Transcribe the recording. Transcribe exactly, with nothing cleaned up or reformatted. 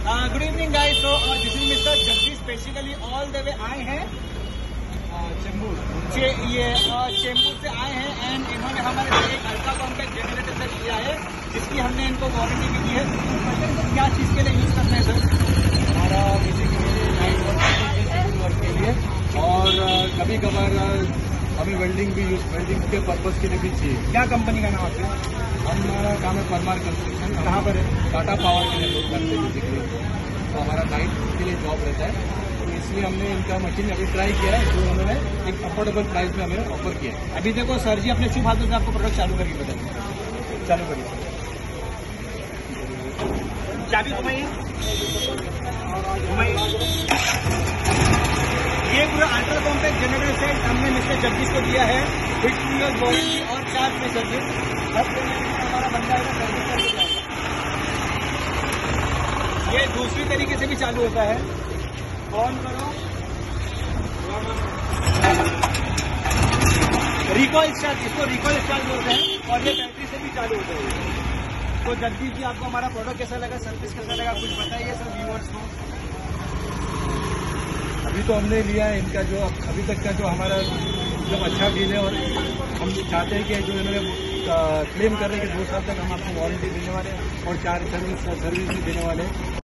Good evening guys. So this is mister Jagdish, specifically all the way आए हैं चेंबूर चे, ये चेंबूर से आए हैं एंड इन्होंने हमारे लिए एक अल्ट्रा कॉम्पैक्ट जनरेटर सेट लिया है जिसकी हमने इनको वारंटी भी दी है। तो क्या चीज़ के लिए यूज़ करना है सर? हमारा बेसिकली नाइट वर्क के लिए और कभी कभार हमें वेल्डिंग भी यूज वेल्डिंग के पर्पज के लिए भी चाहिए। क्या कंपनी का नाम आपका? हमारा काम है परमार कंस्ट्रक्शन। कहाँ पर है? टाटा पावर के लिए लोग करते हैं बेसिकली, तो हमारा नाइट के लिए जॉब रहता है, तो इसलिए हमने इनका मशीन अभी ट्राई किया है, जो उन्होंने एक अफोर्डेबल प्राइस में हमें ऑफर किया है। अभी देखो सर जी अपने शुभ हाथों से आपको प्रोडक्ट चालू करके बताएंगे। चालू करिए, चाबी घुमाइए घुमाइए। ये पूरा अल्ट्रा कॉम्पैक्ट जनरेटर सेट हमने मिस्टर जगदीश को दिया है विथ टू ईयर वारंटी और चार्ज में सर्विस। हर पेमेंट में हमारा बंदा है सर्विस करके जाएगा। ये दूसरी तरीके से भी चालू होता है। ऑन करो, रिकॉल स्टार्ट, इसको रिकॉल स्टार्ट बोलते हैं और ये बैटरी से भी चालू होता है। तो जगदीश जी आपको हमारा प्रोडक्ट कैसा लगा, सर्विस कैसा लगा, कुछ बताइए सर व्यूअर्स को। अभी तो हमने लिया है इनका जो अभी तक का जो हमारा मतलब अच्छा डील है, और हम चाहते हैं कि जो इन्होंने क्लेम कर रहे हैं कि दो साल तक हम आपको वारंटी देने वाले हैं और चार सर्विस सर्विस भी देने वाले हैं।